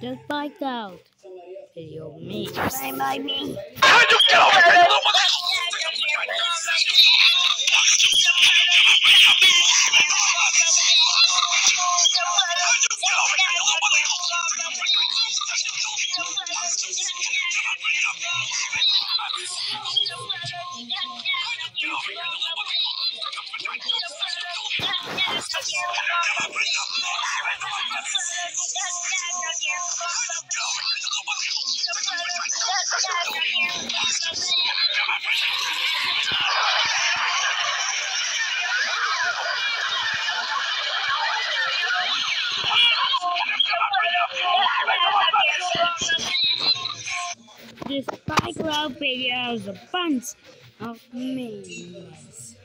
Just bike out. Video me. Play by me. This bike road video is a bunch of memes.